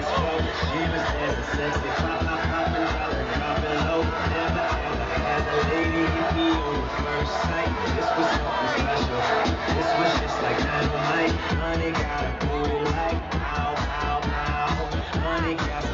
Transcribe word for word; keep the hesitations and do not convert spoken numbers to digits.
She was dancing sexy, pop, pop, popping, dropping, dropping low. Never ever had a lady hit me on the first sight. This was something special. This was just like dynamite. Honey got a booty like pow, pow, pow. Honey got